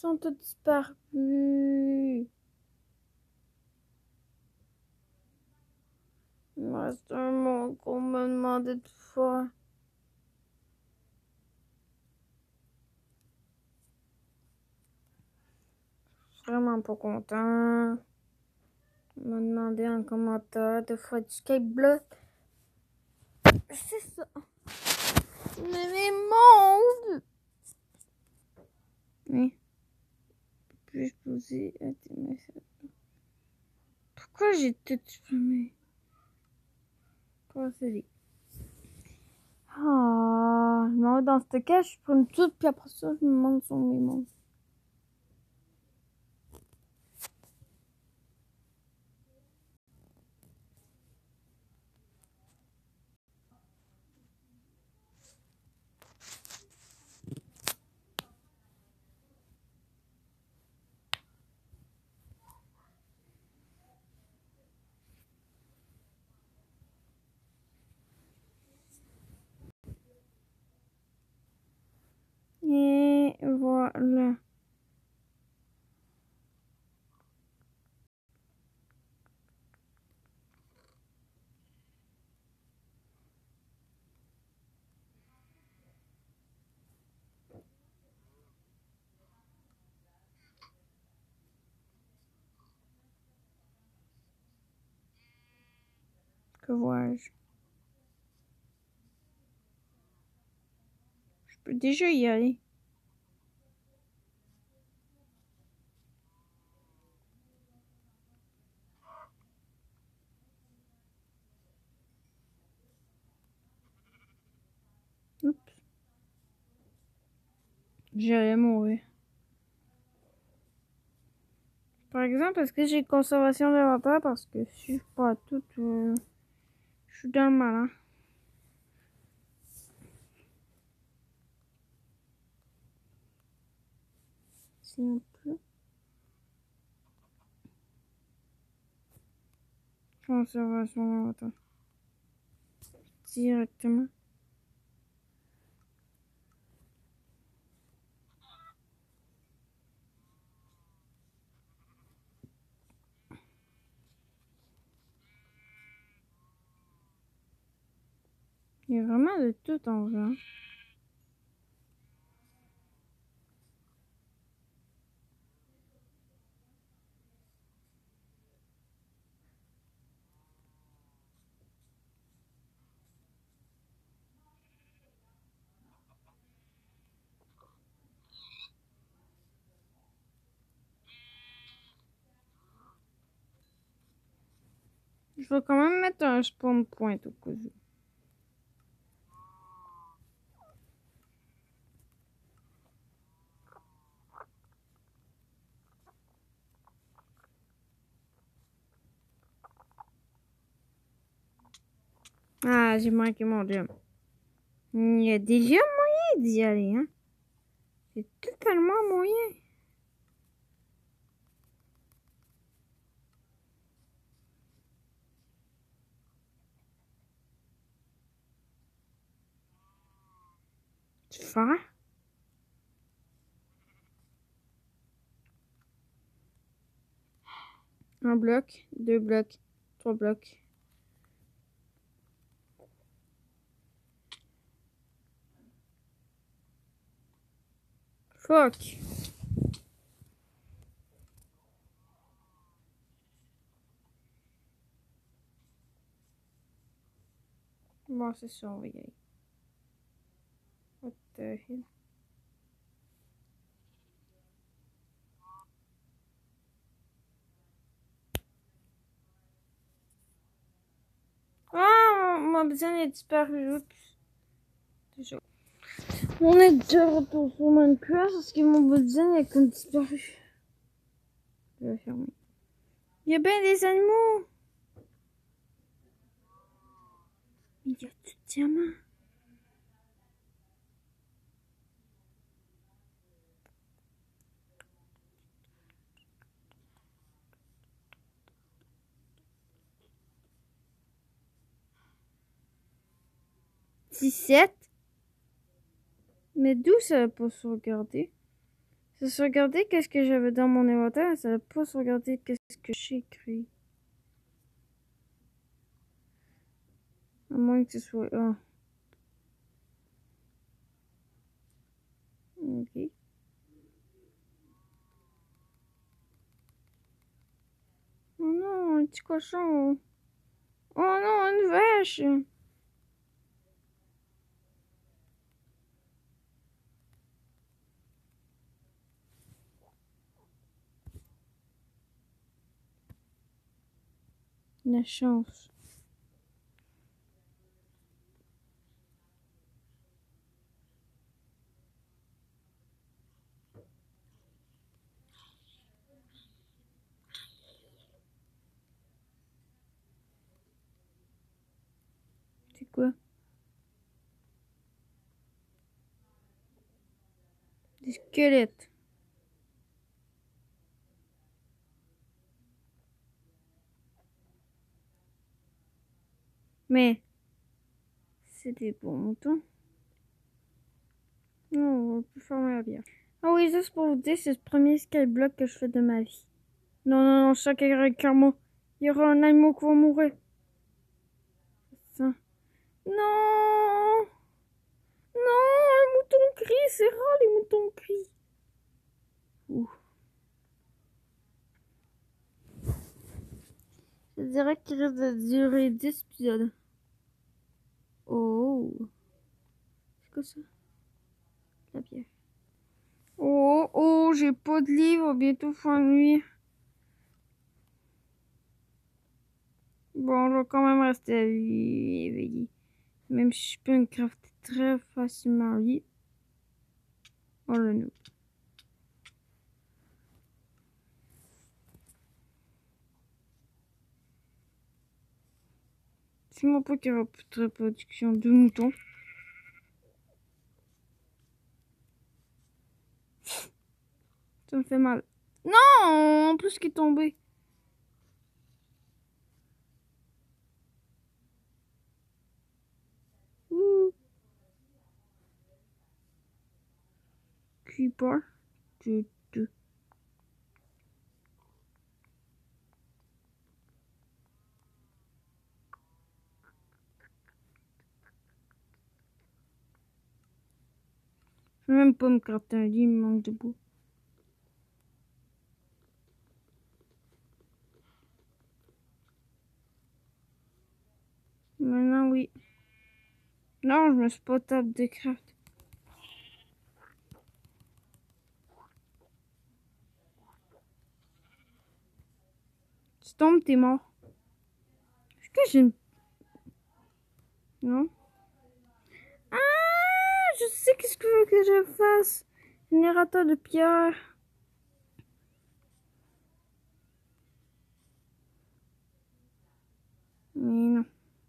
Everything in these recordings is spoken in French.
sont tous disparus. Il me reste un mot qu'on m'a demandé de faire. Je suis vraiment pas content. On m'a demandé en commentaire de faire du skyblock. C'est ça. Mais mes mondes! Oui. Puis-je poser à tes messages? Pourquoi j'ai tout supprimé? Quoi c'est dit? Ah, non, dans ce cas, je prends tout, puis après ça, je me montre sur mes mondes. Et voilà. Que vois-je? Je peux déjà y aller. Oups. J'allais mourir. Par exemple, est-ce que j'ai conservation d'inventaire? Parce que je suis pas tout. Je suis dans le malin. C'est un peu. Conservation d'inventaire. Directement. Il y a vraiment de tout en vrai. Hein. Je vais quand même mettre un spawn point au cas où. Ah, j'ai manqué mon jump. Il y a déjà moyen d'y aller, hein. C'est totalement moyen. Faire. Un bloc, 2 blocs, 3 blocs. Fuck. Bon, c'est ça, on va y aller. What the hell? Ah, mon besoin est disparu. Oups. Déjà. On est de retour sur Minecraft parce que mon besoin est comme disparu. Je vais fermer. Il y a bien des animaux. Il y a du diamant. Mais d'où ça va pas sauvegarder? Ça se regarder qu'est-ce que j'avais dans mon inventaire, ça va pas se regarder qu'est-ce que j'ai écrit. À moins que ce soit... Ah. Ok. Oh non, un petit cochon. Oh non, une vache. La chance. C'est quoi? Des squelettes. Mais c'est des bons moutons. Non, on peut fermer la bière. Ah oui, juste pour vous dire, c'est le premier skyblock que je fais de ma vie. Non, non, non, chaque karma. Il y aura un animal qui va mourir. Ça. Non! Non, un mouton crie, c'est rare les moutons crient. Ouh. Je dirais qu'il risque de durer 10 épisodes. Oh. C'est quoi ça? La bière. Oh, oh, j'ai pas de livre, bientôt fin de nuit. Bon, je vais quand même rester éveillé. Même si je peux me crafter très facilement lui. Oh le noob. Dis-moi pas qu'il y aura plus de reproduction de moutons. Ça me fait mal. Non! En plus qu'il est tombé. Ouh. Creeper. Tu. Je peux même pas me crafter un lit, il me manque de boue. Maintenant, oui. Non, je me suis pas tapé de craft. Tu tombes, t'es mort. Est-ce que j'ai une... Non? Ah! Je sais qu'est-ce que je veux que je fasse. Générateur de pierre. Mais non.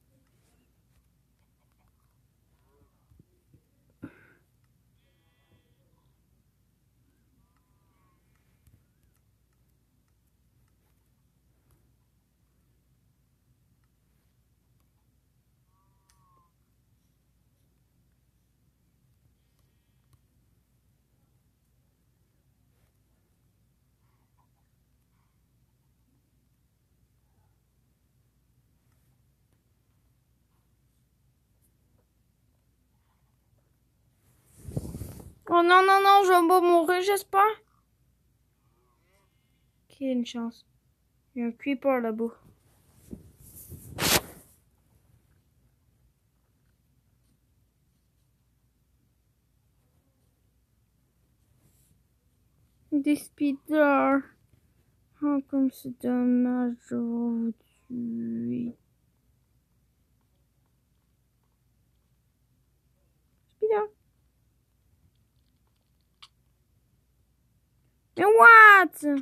Oh non, non, non, je vais pas mourir, j'espère. Ok, une chance. Il y a un creeper là-bas. Des speeders. Oh, comme c'est dommage de vous tuer. Speeder. Mais what?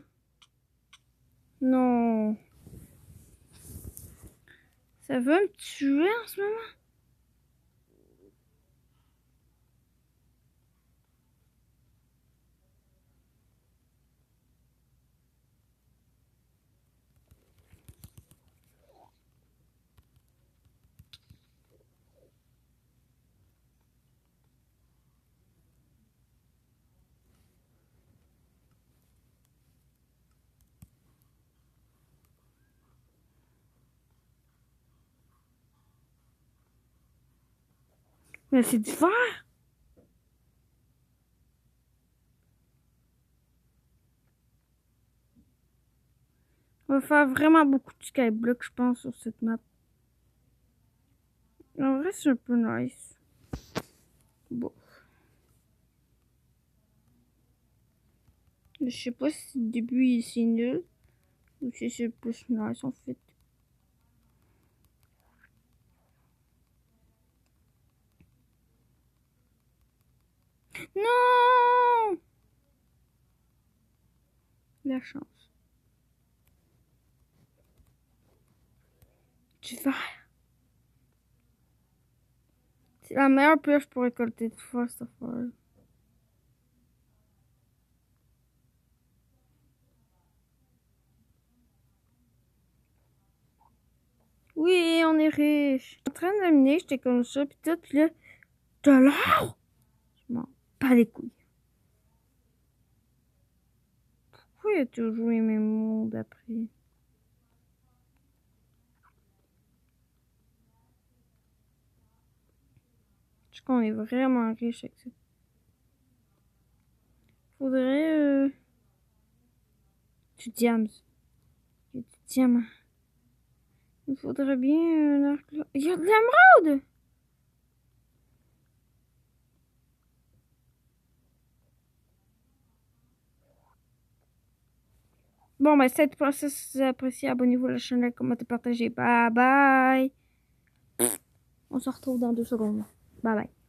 Non. Ça veut me tuer en ce moment? Mais c'est du fer! On va faire vraiment beaucoup de skyblock, je pense, sur cette map. En vrai, c'est un peu nice. Bon. Je sais pas si le début c'est nul ou si c'est plus nice en fait. Non! La chance. Du verre. C'est la meilleure pioche pour récolter de fois cette affaire. Oui, on est riche. En train de miner, j'étais comme ça, pis tout, pis là, de l'or! Je m'en bats les couilles. Pourquoi il y a toujours les mêmes mondes après? Je pense qu'on est vraiment riche avec ça. Faudrait du diams. Il y a du diamant. Il faudrait bien un arc là. Il y a de l'émeraude! Bon, ben, c'est pour ça. Si vous avez apprécié, abonnez-vous à la chaîne, commentez, partagez. Bye bye! On se retrouve dans 2 secondes. Bye bye.